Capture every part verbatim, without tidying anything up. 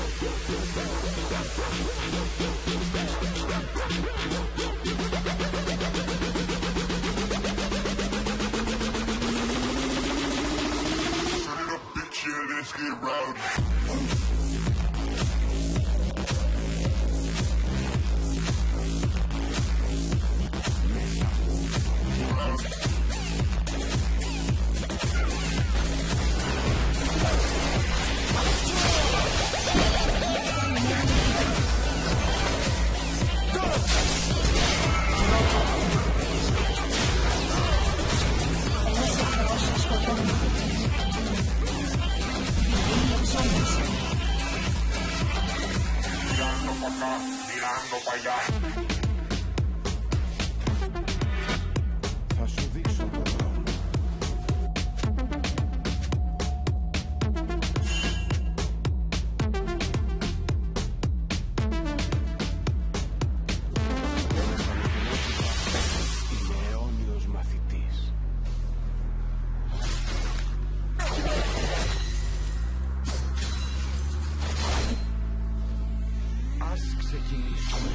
Let's get rowdy. Mirando para allá. Θα σου δείξω τον δρόμο. Είναι αιώνιος μαθητής. Ας ξεκινήσουμε.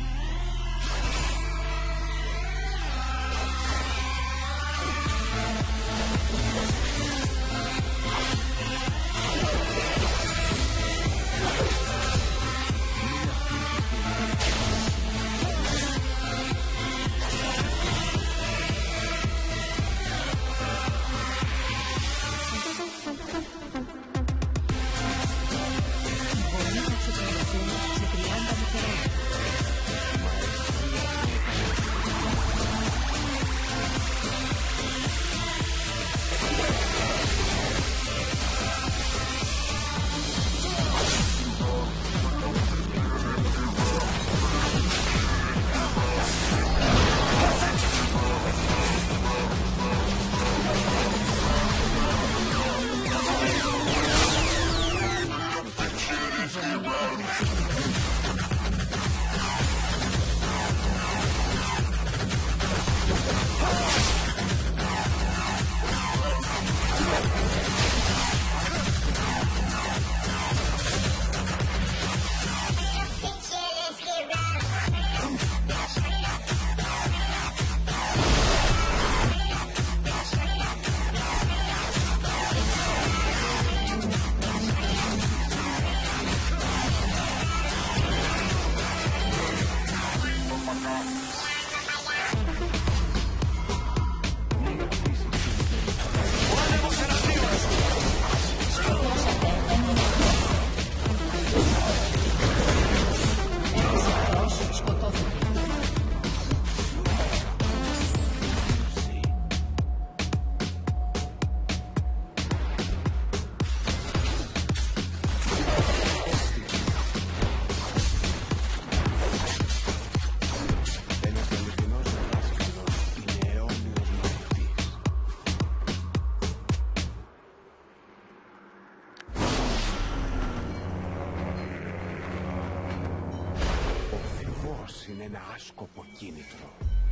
Είναι ένα άσκοπο κίνητρο.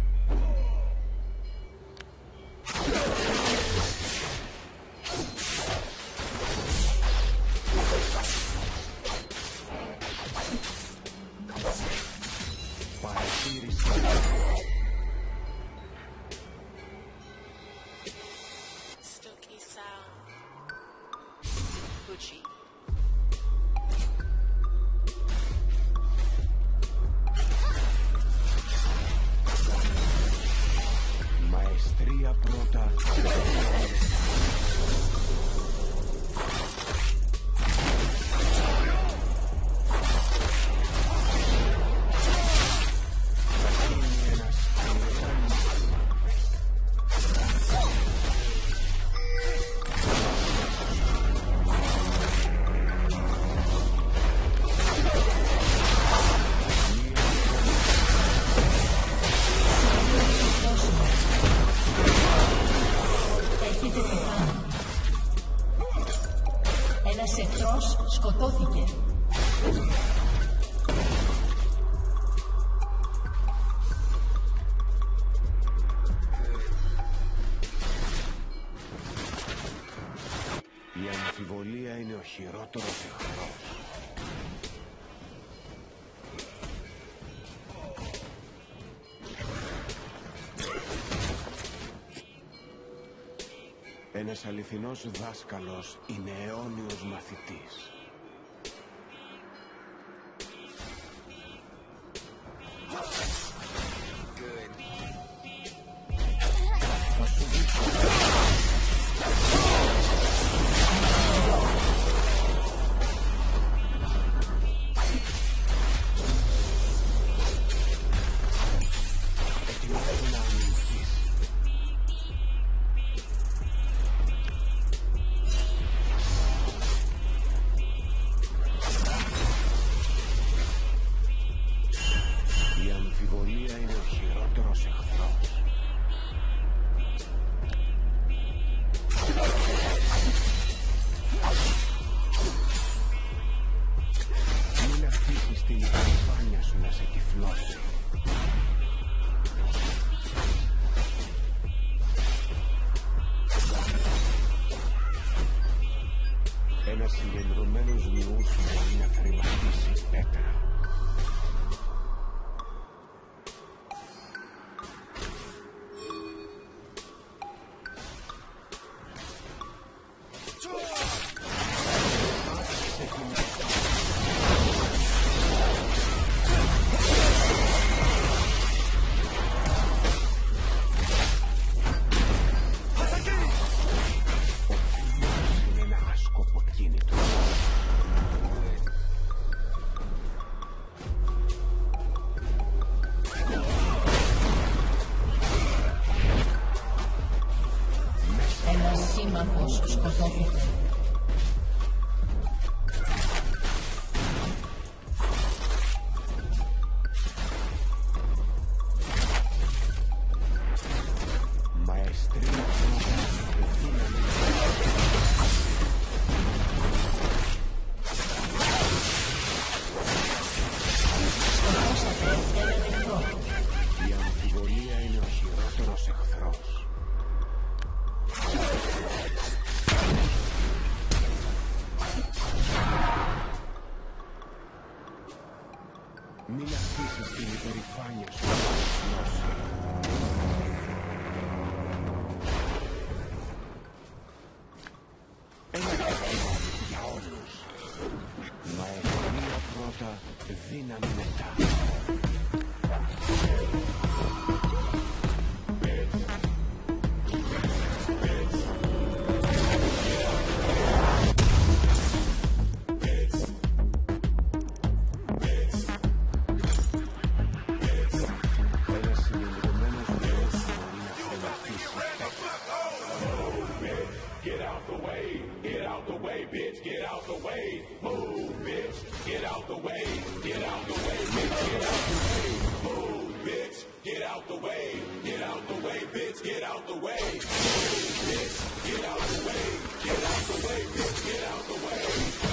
Παρατήρησα. Stooky sound. Gucci. Μαεστρία πρώτα. Ένας εχθρός σκοτώθηκε. Η αμφιβολία είναι ο χειρότερος εχθρός. Ένας αληθινός δάσκαλος είναι αιώνιος μαθητής. Θα σου δείξω. Ετοιμάσου να αμυνθείς. Η αμφιβολία είναι ο χειρότερος εχθρός. Μην αφήσεις την υπερηφάνεια σου να σε τυφλώσει. Ένας συγκεντρωμένος νους μπορεί να θρηματίσει πέτρα. Είναι ένα άσκοπο κίνητρο. Ένας σύμμαχος σκοτώθηκε. Μαεστρία δύναμη. Σκοτώσατε έναν εχθρό. Η αμφιβολία είναι ο χειρότερος εχθρός. Μην αφήσεις την υπερηφάνεια σου να σε τυφλώσει. Ένα παιχνίδι για όλους. Μαεστρία πρώτα, δύναμη μετά. Ένας συγκεντρωμένος νους μπορεί να θρηματίσει πέτρα. Get out the way, get out the way, bitch, get out the way. Move, bitch, get out the way, get out the way, bitch, get out the way. Move, bitch, get out the way, get out the way, bitch, get out the way. Move, bitch, get out the way, get out the way, bitch, get out the way.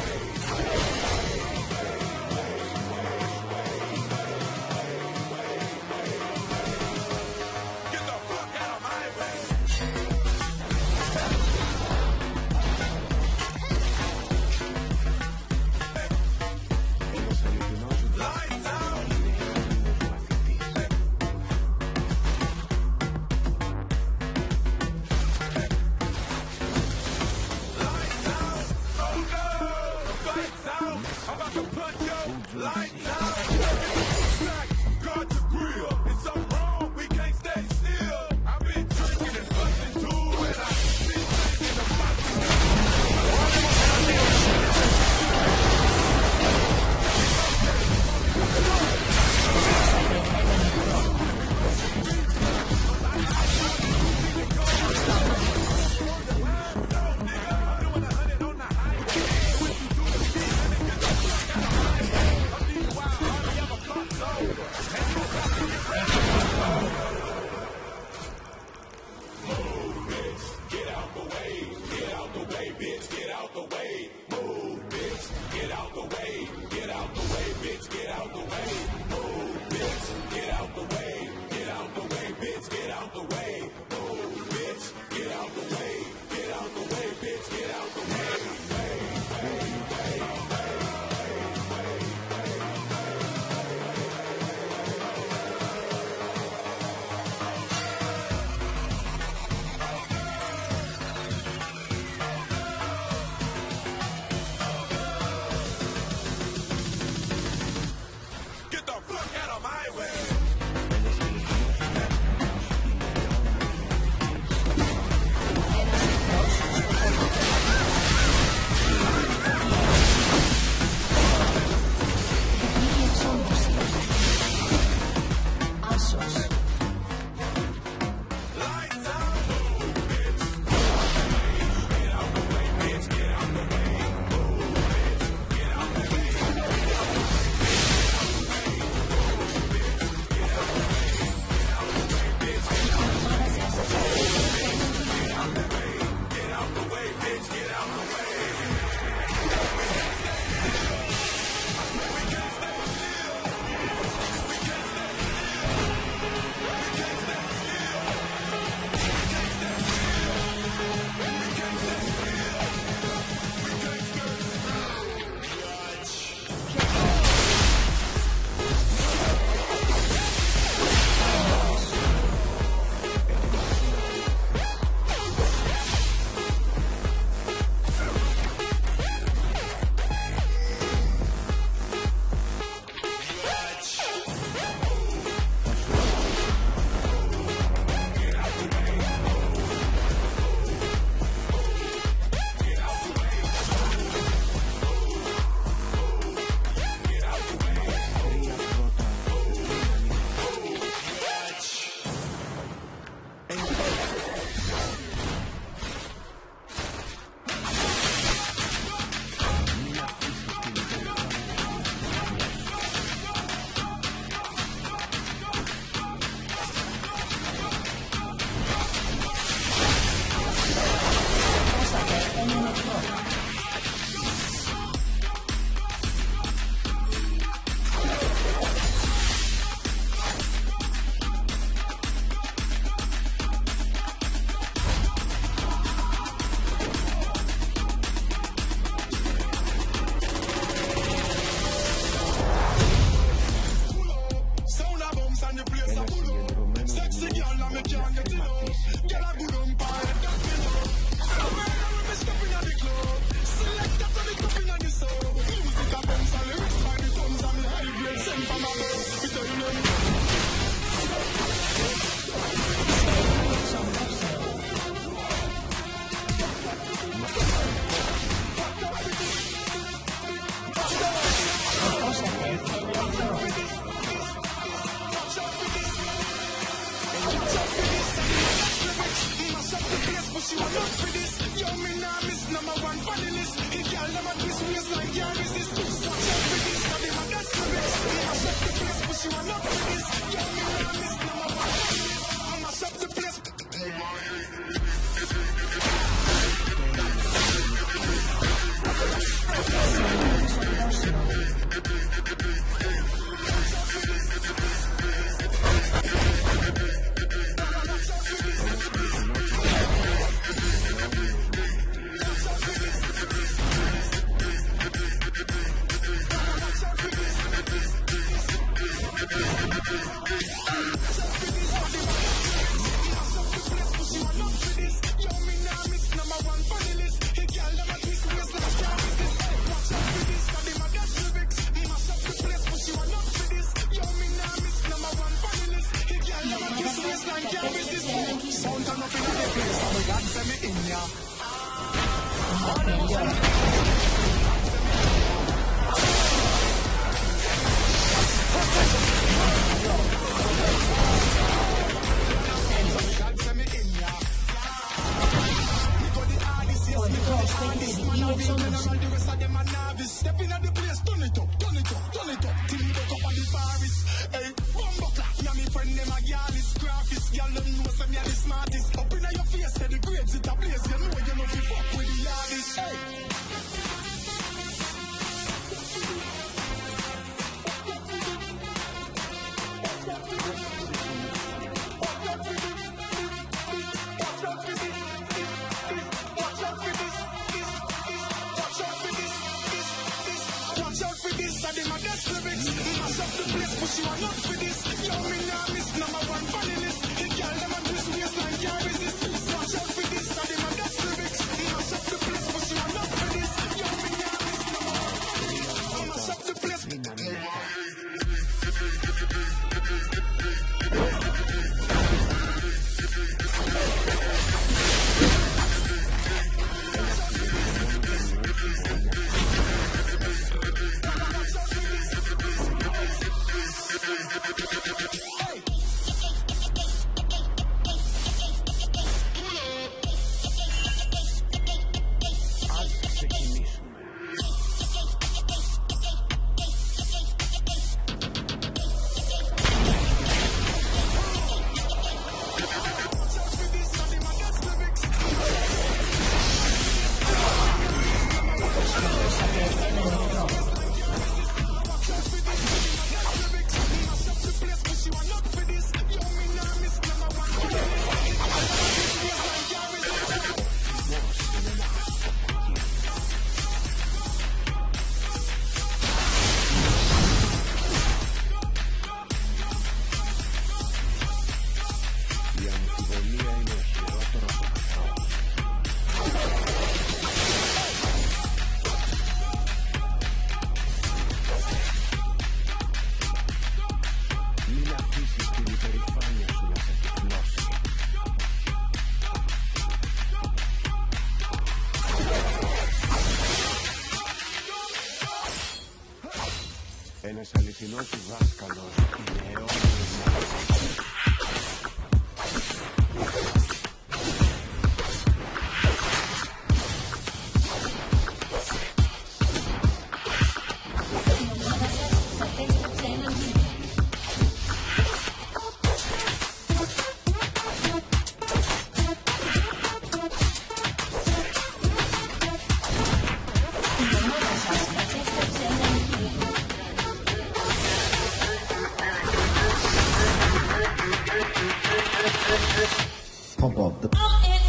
Get the fuck out of my way. Ένας αληθινός δάσκαλος είναι αιώνιος μαθητής. Lights out. Guard your grill. It's so wrong, we can't stay still. I've been drinking and busting too, and I've been drinking the busting. Wow, I have a panelist. He girl them a twist waistline, can't resist. Watch out for this, now them a dance lyrics. He mash up the place, but she want up for this. Yo, me nah miss number one. I mash up the place. Stepping at the place, turn it up, turn it up, turn it up, till you look up on the Paris. Hey, bumbo clap, yeah, me friend them a girl is graphist, girl them know some me a the smartest. Up inna your face, say the grades it a place, you know you know fi fuck with the hardest. Hey. She want up for this. Yo, me nah miss number one panelist. The girl them a twist waistline, can't resist. Watch out for this, and them a dance lyrics. Mash up the place, but she want up for this. Yo, me nah miss number one panelist. Mash up the place. Ένας αληθινός δάσκαλος είναι αιώνιος μαθητής. Pump up the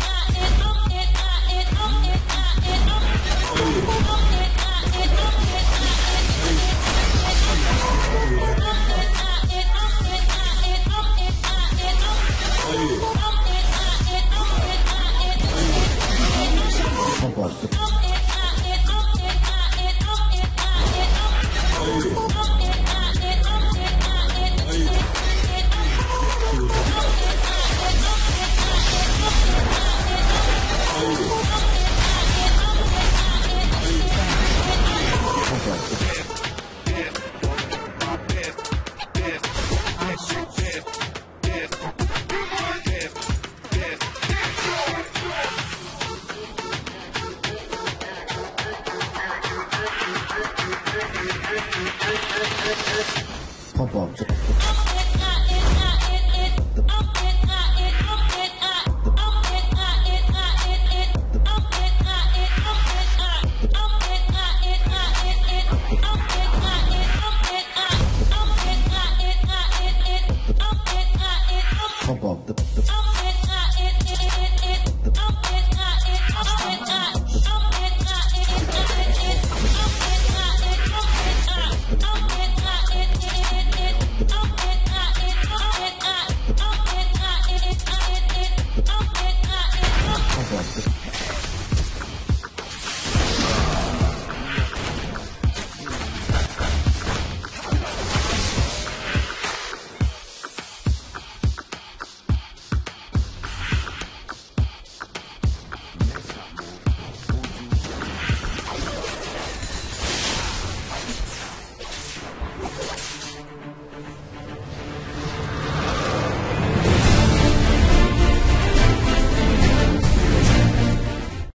pump up the pump up the